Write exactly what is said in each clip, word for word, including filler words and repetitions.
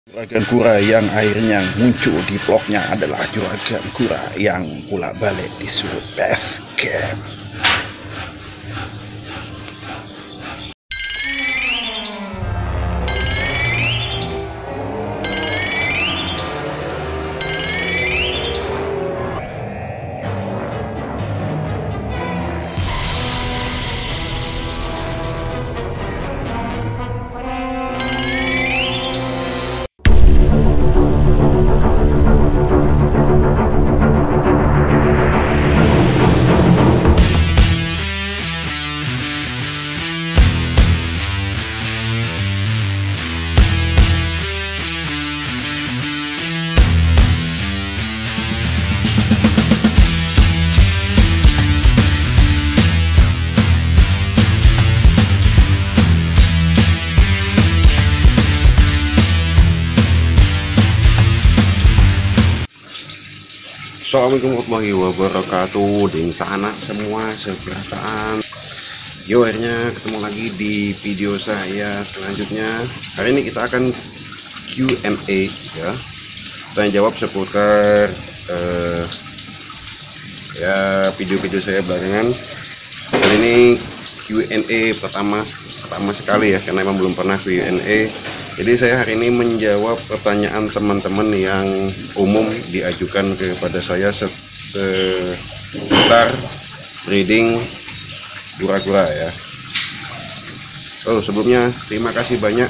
Juragan kura yang akhirnya muncul di vlognya adalah juragan kura yang pula balik disuruh base camp. Assalamualaikum warahmatullahi wabarakatuh. Di sana semua seberataan. Yo, akhirnya ketemu lagi di video saya selanjutnya. Hari ini kita akan Q and A ya. Tanya jawab seputar uh, ya video-video saya belakangan. Kali ini Q and A pertama pertama sekali ya, karena memang belum pernah Q and A. Jadi saya hari ini menjawab pertanyaan teman-teman yang umum diajukan kepada saya seputar breeding kura-kura ya. Oh, sebelumnya terima kasih banyak.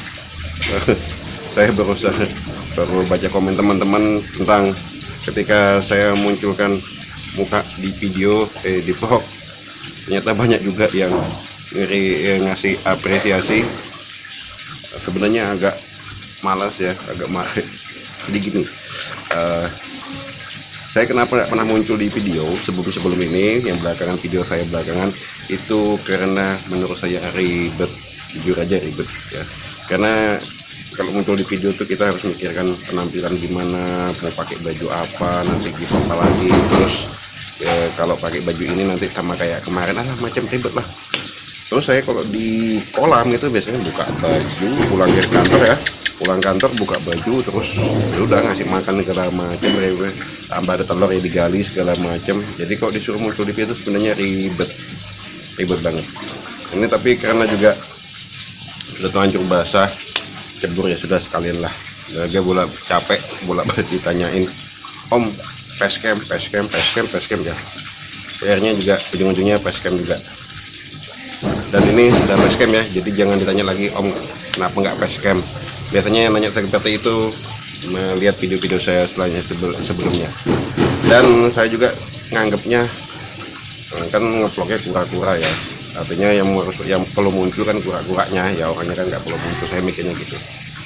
Saya berusaha baru baca komen teman-teman tentang ketika saya munculkan muka di video eh, di vlog, ternyata banyak juga yang ngeri, eh, ngasih apresiasi. Sebenarnya agak malas ya, agak marah. Jadi gini, uh, saya kenapa nggak pernah muncul di video sebelum-sebelum ini, yang belakangan video saya belakangan itu karena menurut saya ribet, jujur aja ribet ya. Karena kalau muncul di video tuh kita harus mikirkan penampilan gimana, mau pakai baju apa, nanti gitu apa lagi, terus ya, kalau pakai baju ini nanti sama kayak kemarin, ah macam ribet lah. Terus saya kalau di kolam itu biasanya buka baju, pulang dari kantor ya, pulang kantor buka baju, terus ya udah ngasih makan segala macam, tambah ada telur yang digali segala macam. Jadi kalau disuruh muncul di video itu sebenarnya ribet, ribet banget. Ini tapi karena juga sudah terlanjur basah, cebur ya sudah sekalian lah. Dia bola capek, bola balik ditanyain, Om, facecam, facecam, facecam, facecam ya. Akhirnya juga ujung-ujungnya facecam juga. Dan ini sudah facecam ya, jadi jangan ditanya lagi, Om kenapa nggak facecam. Biasanya yang nanya seperti itu melihat video-video saya selanjutnya sebelumnya. Dan saya juga nganggapnya kan ngevlognya kura-kura ya, artinya yang harus yang perlu muncul kan kura-kuranya ya, orangnya kan nggak perlu muncul, saya mikirnya gitu.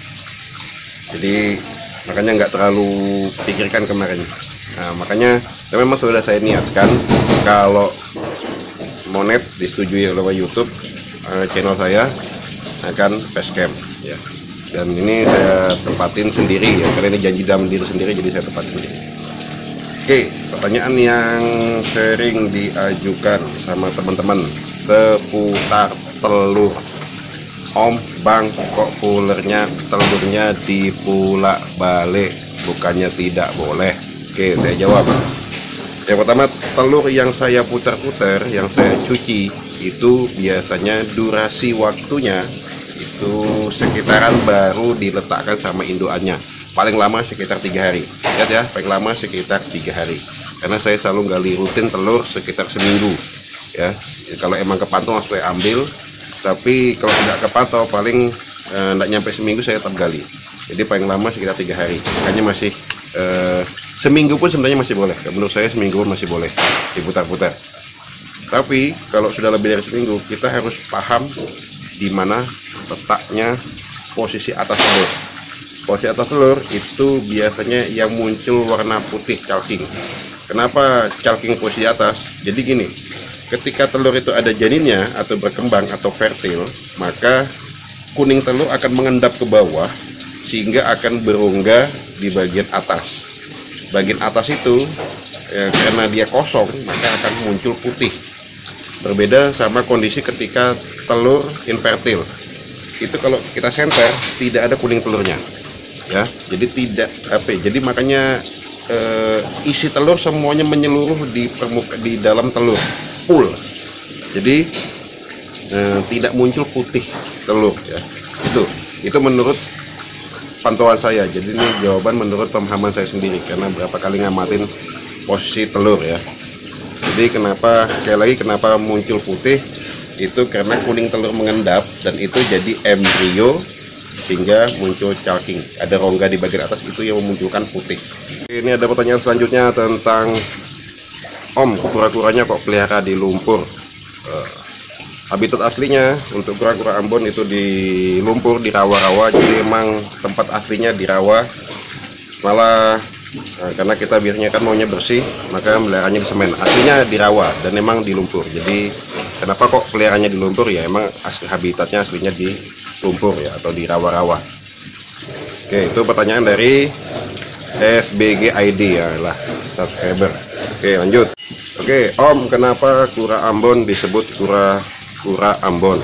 Jadi makanya nggak terlalu pikirkan kemarin. Nah, makanya memang sudah saya niatkan kalau monet disetujui oleh YouTube, uh, channel saya akan facecam ya. Dan ini saya tempatin sendiri ya, karena ini janji dalam diri sendiri, jadi saya tempatin sendiri. Oke, pertanyaan yang sering diajukan sama teman-teman seputar telur. Om, Bang, kok pulernya telurnya dipulak balik, bukannya tidak boleh? Oke, saya jawab. Yang pertama, telur yang saya putar-putar, yang saya cuci, itu biasanya durasi waktunya itu sekitaran baru diletakkan sama indukannya. Paling lama sekitar tiga hari. Lihat ya, paling lama sekitar tiga hari. Karena saya selalu gali rutin telur sekitar seminggu. Ya, kalau emang kepantau langsung saya ambil. Tapi kalau tidak kepantau, paling tidak eh, nyampe seminggu saya tetap gali. Jadi paling lama sekitar tiga hari. Makanya masih eh, seminggu pun sebenarnya masih boleh. Menurut saya seminggu pun masih boleh diputar-putar. Tapi kalau sudah lebih dari seminggu, kita harus paham di mana letaknya posisi atas telur. Posisi atas telur itu biasanya yang muncul warna putih calking. Kenapa calking posisi atas? Jadi gini, ketika telur itu ada janinnya atau berkembang atau fertil, maka kuning telur akan mengendap ke bawah sehingga akan berongga di bagian atas. Bagian atas itu ya, karena dia kosong maka akan muncul putih. Berbeda sama kondisi ketika telur infertil. Itu kalau kita senter tidak ada kuning telurnya. ya. Jadi tidak apa ya, jadi makanya eh, isi telur semuanya menyeluruh di permuka di dalam telur full. Jadi eh, tidak muncul putih telur ya. Itu itu menurut pantauan saya. Jadi ini jawaban menurut pemahaman saya sendiri karena berapa kali ngamatin posisi telur ya. Jadi kenapa sekali lagi kenapa muncul putih itu karena kuning telur mengendap dan itu jadi embrio sehingga muncul calking. Ada rongga di bagian atas itu yang memunculkan putih. Ini ada pertanyaan selanjutnya tentang Om, kura-kuranya kok pelihara di lumpur. Uh, habitat aslinya untuk kura-kura Ambon itu di lumpur, di rawa-rawa. Jadi emang tempat aslinya di rawa. Malah nah, karena kita biasanya kan maunya bersih, maka meliharanya di semen. Aslinya di rawa dan emang di lumpur. Jadi kenapa kok peliharanya di lumpur? Ya emang asli habitatnya aslinya di lumpur ya, atau di rawa-rawa. Oke, itu pertanyaan dari S B G I D ya lah, subscriber. Oke, lanjut. Oke, Om, kenapa kura Ambon disebut kura kura Ambon?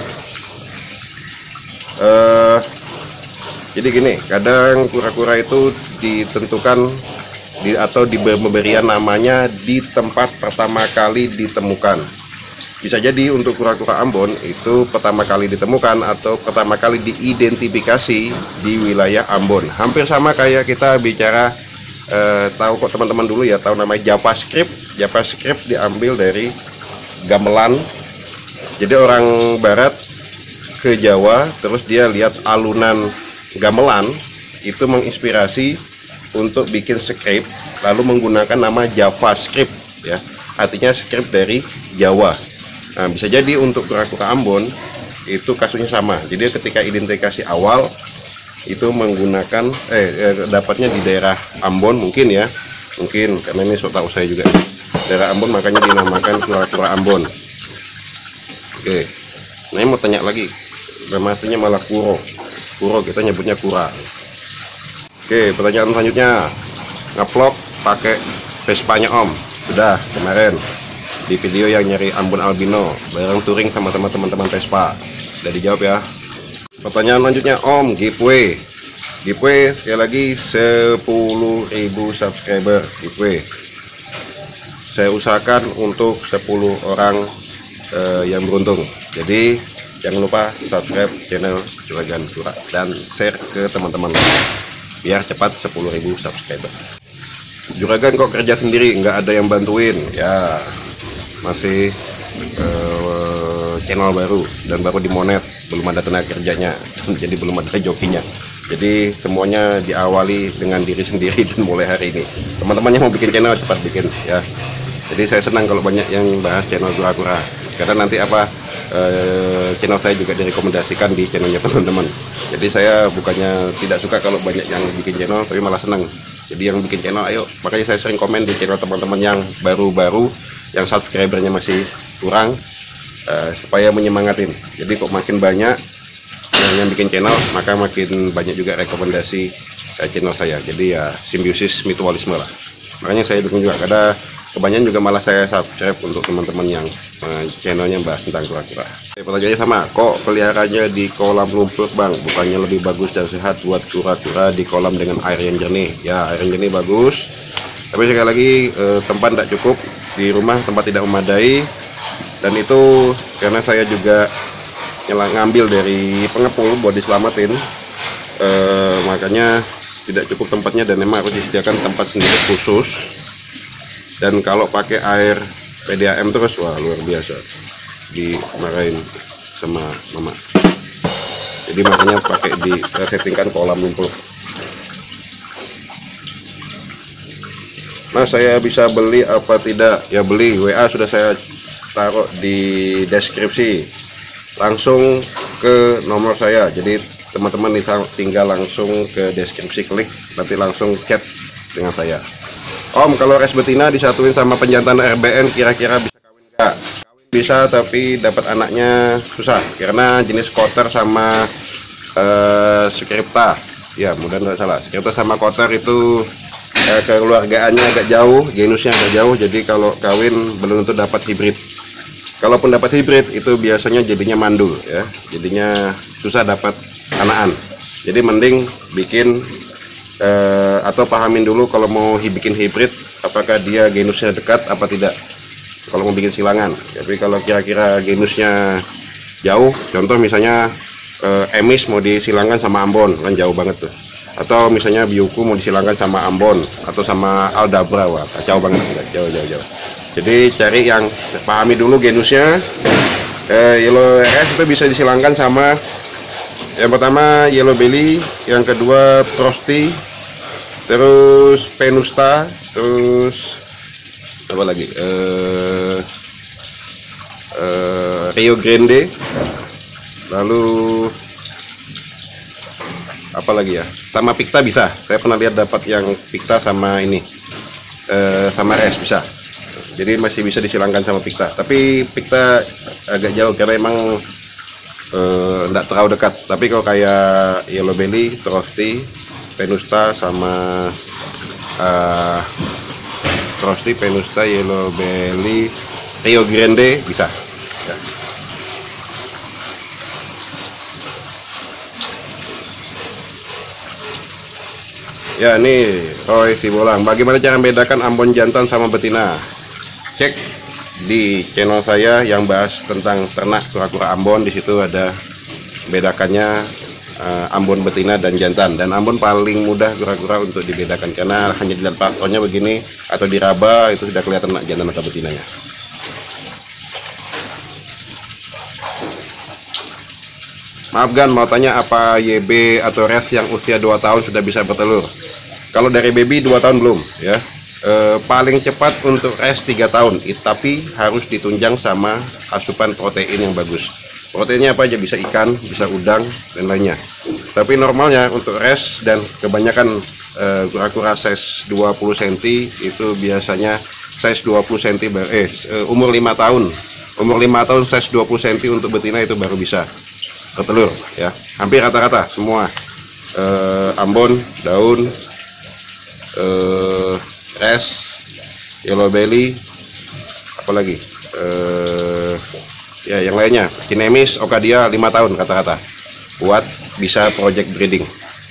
Uh, jadi gini, kadang kura-kura itu ditentukan di, atau diberi pemberian namanya di tempat pertama kali ditemukan. Bisa jadi untuk kura-kura Ambon itu pertama kali ditemukan atau pertama kali diidentifikasi di wilayah Ambon. Hampir sama kayak kita bicara eh, tahu kok teman-teman dulu ya, tahu namanya JavaScript. JavaScript diambil dari gamelan. Jadi orang barat ke Jawa terus dia lihat alunan gamelan itu menginspirasi untuk bikin script lalu menggunakan nama JavaScript ya. Artinya script dari Jawa. Nah, bisa jadi untuk kura-kura Ambon itu kasusnya sama. Jadi ketika identifikasi awal itu menggunakan eh, eh dapatnya di daerah Ambon mungkin ya, mungkin karena ini so tahu saya juga daerah Ambon makanya dinamakan kura-kura Ambon. Oke, nah ini mau tanya lagi, nama aslinya malah kuro, kuro kita nyebutnya kura. Oke, pertanyaan selanjutnya, ngevlog pakai Vespanya Om, sudah kemarin di video yang nyari Ambon albino bareng touring sama teman-teman Vespa. Udah dijawab ya. Pertanyaan selanjutnya Om, giveaway giveaway sekali lagi sepuluh ribu subscriber giveaway. Saya usahakan untuk sepuluh orang eh, yang beruntung. Jadi jangan lupa subscribe channel Juragan Kura dan share ke teman-teman biar cepat sepuluh ribu subscriber. Juragan kok kerja sendiri, nggak ada yang bantuin ya. Masih uh, channel baru dan baru dimonet, belum ada tenaga kerjanya, jadi belum ada jokinya. Jadi semuanya diawali dengan diri sendiri dan mulai hari ini. Teman-teman yang mau bikin channel cepat bikin ya. Jadi saya senang kalau banyak yang bahas channel kura-kura karena nanti apa uh, channel saya juga direkomendasikan di channelnya teman-teman. Jadi saya bukannya tidak suka kalau banyak yang bikin channel, tapi malah senang. Jadi yang bikin channel ayo, makanya saya sering komen di channel teman-teman yang baru-baru yang subscribernya masih kurang uh, supaya menyemangatin. Jadi kok makin banyak yang, yang bikin channel maka makin banyak juga rekomendasi uh, channel saya. Jadi ya simbiosis mutualisme lah. Makanya saya dukung juga karena kebanyakan juga malah saya subscribe untuk teman-teman yang uh, channelnya bahas tentang kura-kura. Pertanyaannya sama, kok peliharanya di kolam lumpur Bang? Bukannya lebih bagus dan sehat buat kura-kura di kolam dengan air yang jernih? Ya, air yang jernih bagus. Tapi sekali lagi eh, tempat tidak cukup di rumah, tempat tidak memadai, dan itu karena saya juga ngambil dari pengepul buat diselamatin, eh, makanya tidak cukup tempatnya dan memang harus disediakan tempat sendiri khusus. Dan kalau pakai air P D A M terus, wah luar biasa, dimarahin sama mama. Jadi makanya pakai di settingkan kolam lumpur. Nah, saya bisa beli apa tidak? Ya beli, W A sudah saya taruh di deskripsi. Langsung ke nomor saya. Jadi teman-teman tinggal langsung ke deskripsi, klik, nanti langsung chat dengan saya. Om, kalau res betina disatuin sama penjantan R B N kira-kira bisa kawin nggak? Bisa, tapi dapat anaknya susah karena jenis koter sama uh, skripta. Ya, mudah nggak salah. Skripta sama koter itu eh, kekeluargaannya agak jauh, genusnya agak jauh, jadi kalau kawin belum tentu dapat hibrid. Kalaupun dapat hibrid itu biasanya jadinya mandul ya, jadinya susah dapat anakan. Jadi mending bikin eh, atau pahamin dulu kalau mau bikin hybrid apakah dia genusnya dekat apa tidak kalau mau bikin silangan. Tapi kalau kira-kira genusnya jauh, contoh misalnya eh, Emis mau disilangkan sama Ambon, kan jauh banget tuh. Atau misalnya Biuku mau disilangkan sama Ambon atau sama Aldabra, wah kacau banget, jauh jauh jauh. Jadi cari yang pahami dulu genusnya. eh, Yellow R S itu bisa disilangkan sama yang pertama Yellow Belly, yang kedua Frosty, terus Venusta, terus apa lagi, eh, eh, Rio Grande, lalu apa lagi ya, sama Picta bisa. Saya pernah lihat dapat yang Picta sama ini eh, sama res bisa. Jadi masih bisa disilangkan sama Picta, tapi Picta agak jauh karena emang tidak uh, terlalu dekat. Tapi kalau kayak Yellow Belly, Frosty, Venusta sama uh, Frosty, Venusta, Yellow Belly, Rio Grande bisa ya. Ya nih Roy Sibolang, bagaimana cara membedakan Ambon jantan sama betina? Cek di channel saya yang bahas tentang ternak kura-kura Ambon. Di situ ada bedakannya uh, Ambon betina dan jantan. Dan Ambon paling mudah kura-kura untuk dibedakan karena hanya dilihat pastornya begini atau diraba itu sudah kelihatan jantan atau betinanya. Maaf Gan, mau tanya apa Y B atau res yang usia dua tahun sudah bisa bertelur? Kalau dari baby dua tahun belum ya. E, paling cepat untuk res tiga tahun, it, tapi harus ditunjang sama asupan protein yang bagus. Proteinnya apa aja, bisa ikan, bisa udang dan lainnya. Tapi normalnya untuk res dan kebanyakan kura-kura e, size dua puluh sentimeter itu biasanya size dua puluh sentimeter eh umur lima tahun. Umur lima tahun size dua puluh sentimeter untuk betina itu baru bisa bertelur ya. Hampir rata-rata semua e, Ambon, daun, e, res, Yellow Belly, apalagi uh, ya yang lainnya, Kinemis, Okadia lima tahun kata-kata buat bisa project breeding.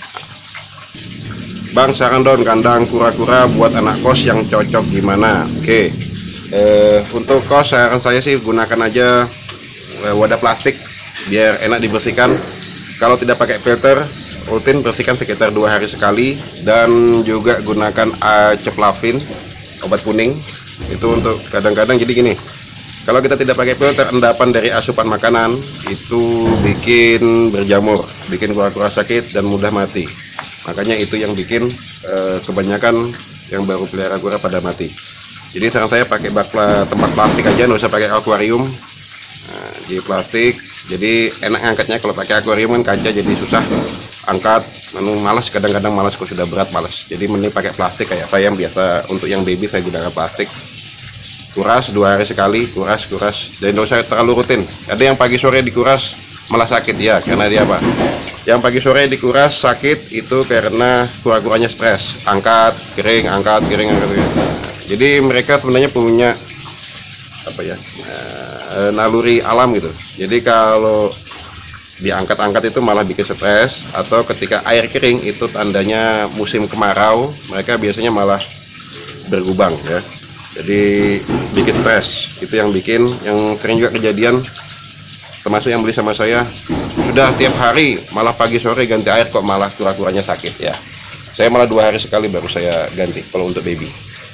Bang, saran dong kandang kura-kura buat anak kos yang cocok gimana? Oke, okay. uh, untuk kos saran saya sih gunakan aja uh, wadah plastik biar enak dibersihkan. Kalau tidak pakai filter, rutin bersihkan sekitar dua hari sekali. Dan juga gunakan Ceplavin, obat kuning itu untuk kadang-kadang. Jadi gini, kalau kita tidak pakai filter, endapan dari asupan makanan itu bikin berjamur, bikin kura-kura sakit dan mudah mati. Makanya itu yang bikin eh, kebanyakan yang baru pelihara kura pada mati. Jadi saran saya pakai bak tempat plastik aja, nggak usah pakai akuarium. Nah, di plastik jadi enak angkatnya. Kalau pakai akuarium kan kaca jadi susah angkat, anu malas, kadang-kadang malas kalau sudah berat malas. Jadi mending pakai plastik kayak saya yang biasa. Untuk yang baby saya gunakan plastik. Kuras dua hari sekali, kuras kuras. Jadi nggak usah terlalu rutin. Ada yang pagi sore dikuras malah sakit ya, karena dia apa? Yang pagi sore dikuras sakit itu karena kura-kuranya stres, angkat kering, angkat kering, angkat kering. Jadi mereka sebenarnya punya apa ya, e, naluri alam gitu. Jadi kalau diangkat-angkat itu malah bikin stres, atau ketika air kering itu tandanya musim kemarau, mereka biasanya malah bergubang ya. Jadi bikin stres. Itu yang bikin, yang sering juga kejadian, termasuk yang beli sama saya, sudah tiap hari malah pagi sore ganti air kok malah kura-kuranya sakit ya. Saya malah dua hari sekali baru saya ganti kalau untuk baby.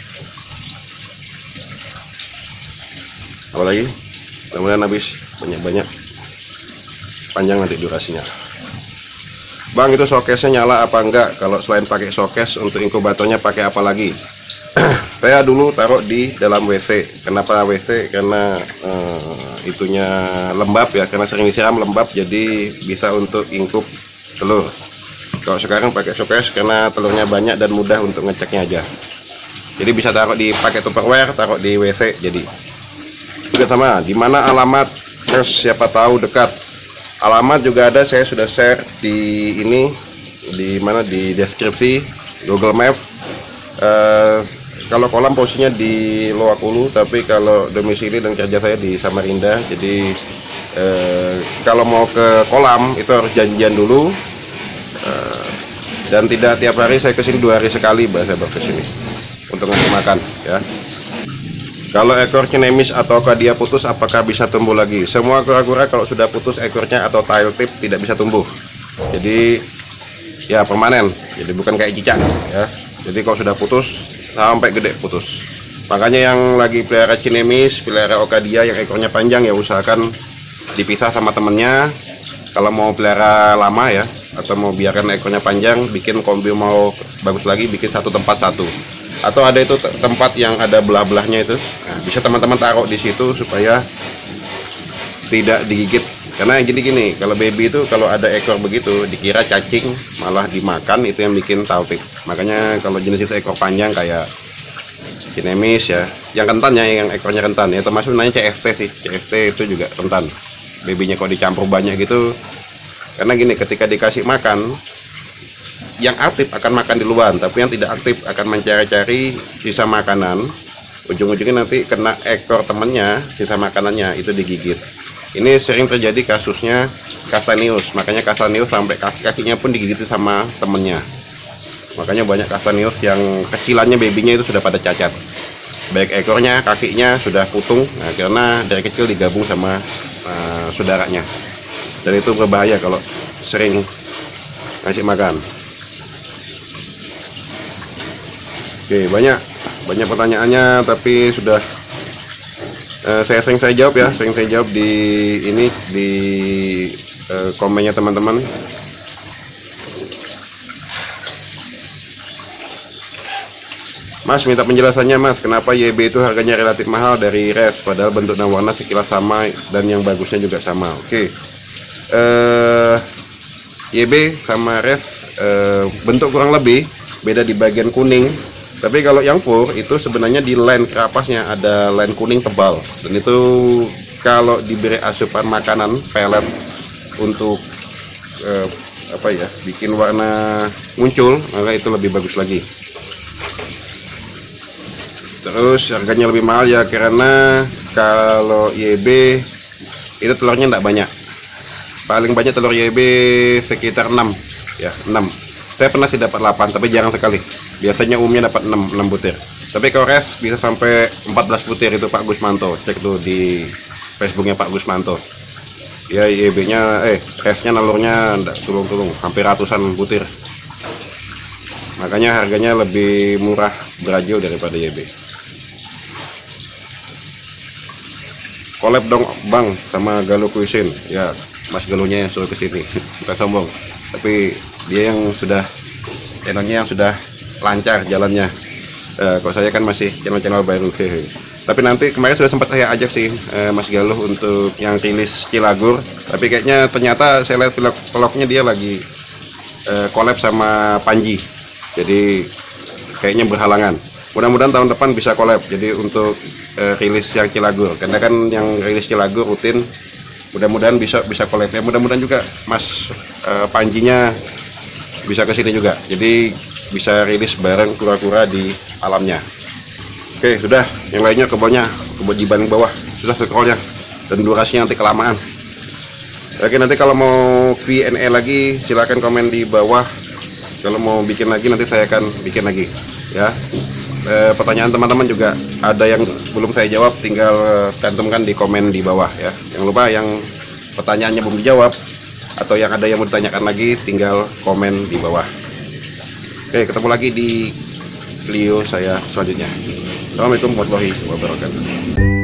Apalagi mudah-mudahan habis banyak-banyak, panjang nanti durasinya. Bang, itu showcase-nya nyala apa enggak? Kalau selain pakai showcase, untuk inkubatornya pakai apa lagi? Saya dulu taruh di dalam W C. Kenapa W C? Karena uh, itunya lembab ya, karena sering disiram lembab, jadi bisa untuk ingkub telur. Kalau sekarang pakai showcase karena telurnya banyak dan mudah untuk ngeceknya aja. Jadi bisa taruh di pakai Tupperware, taruh di W C. Jadi juga sama, di mana alamat, terus siapa tahu dekat. Alamat juga ada, saya sudah share di ini, di mana di deskripsi Google Map. Uh, kalau kolam posisinya di Loakulu, tapi kalau domisili dan kerja saya di Samarinda. Jadi uh, kalau mau ke kolam itu harus janjian dulu. Uh, Dan tidak tiap hari, saya kesini dua hari sekali bahasa kesini untuk ngasih makan ya. Kalau ekor cinemis atau dia putus, apakah bisa tumbuh lagi? Semua kura-kura kalau sudah putus ekornya atau tail tip tidak bisa tumbuh. Jadi ya permanen. Jadi bukan kayak cicak ya. Jadi kalau sudah putus sampai gede putus. Makanya yang lagi pelihara cinemis, pelihara okadia yang ekornya panjang ya usahakan dipisah sama temennya. Kalau mau pelihara lama ya, atau mau biarkan ekornya panjang, bikin kombi mau bagus lagi, bikin satu tempat satu. Atau ada itu tempat yang ada belah-belahnya itu, nah, bisa teman-teman taruh di situ supaya tidak digigit. Karena gini-gini, kalau baby itu kalau ada ekor begitu dikira cacing, malah dimakan, itu yang bikin taufik. Makanya kalau jenis itu ekor panjang kayak cinemis ya, yang rentan ya, yang ekornya rentan ya, termasuk namanya C F T sih. C F T itu juga rentan. Babynya kalau dicampur banyak gitu, karena gini, ketika dikasih makan, yang aktif akan makan di luar, tapi yang tidak aktif akan mencari-cari sisa makanan. Ujung-ujungnya nanti kena ekor temennya, sisa makanannya itu digigit. Ini sering terjadi kasusnya Castaneus. Makanya Castaneus sampai kaki-kakinya pun digigit sama temennya. Makanya banyak Castaneus yang kecilannya babynya itu sudah pada cacat, baik ekornya, kakinya sudah putung. Nah, karena dari kecil digabung sama uh, saudaranya, dan itu berbahaya kalau sering ngasih makan. Oke, banyak banyak pertanyaannya, tapi sudah uh, saya sering saya jawab ya, sering saya jawab di ini di uh, komennya teman-teman. Mas, minta penjelasannya Mas, kenapa Y B itu harganya relatif mahal dari res, padahal bentuk dan warna sekilas sama dan yang bagusnya juga sama. Oke, uh, Y B sama res uh, bentuk kurang lebih beda di bagian kuning. Tapi kalau yang fur itu sebenarnya di line kerapasnya ada line kuning tebal, dan itu kalau diberi asupan makanan pelet untuk uh, apa ya, bikin warna muncul, maka itu lebih bagus lagi. Terus harganya lebih mahal ya karena kalau Y B itu telurnya tidak banyak. Paling banyak telur Y B sekitar enam ya, enam. Saya pernah sih dapat delapan, tapi jarang sekali. Biasanya umumnya dapat enam, enam butir. Tapi kalau res bisa sampai empat belas butir, itu Pak Gusmanto. Cek tuh di Facebooknya Pak Gusmanto. Ya Y B-nya eh resnya nalurnya enggak tulung-tulung, hampir ratusan butir. Makanya harganya lebih murah Brazil daripada Y B. Collab dong Bang sama Galuh Cuisine. Ya, Mas Galuhnya yang suruh kesini, bukan sombong. Tapi dia yang sudah channelnya yang sudah lancar jalannya. Uh, kalau saya kan masih channel-channel baru. Hehe. Tapi nanti kemarin sudah sempat saya ajak sih uh, Mas Galuh untuk yang rilis Cilagur. Tapi kayaknya ternyata saya lihat vlog-vlognya dia lagi uh, collab sama Panji. Jadi kayaknya berhalangan. Mudah-mudahan tahun depan bisa collab. Jadi untuk uh, rilis yang Cilagur, karena kan yang rilis Cilagur rutin. Mudah-mudahan bisa bisa collab ya. Mudah-mudahan juga Mas uh, Panjinya bisa ke sini juga. Jadi bisa rilis bareng kura-kura di alamnya. Oke, sudah. Yang lainnya kebelnya kewajiban bawah. Sudah scrollnya. Dan durasinya nanti kelamaan. Oke, nanti kalau mau Q and A lagi silakan komen di bawah. Kalau mau bikin lagi nanti saya akan bikin lagi ya. E, pertanyaan teman-teman juga ada yang belum saya jawab, tinggal cantumkan di komen di bawah ya. Jangan lupa yang pertanyaannya belum dijawab atau yang ada yang mau ditanyakan lagi, tinggal komen di bawah. Oke, ketemu lagi di video saya selanjutnya. Assalamualaikum warahmatullahi wabarakatuh.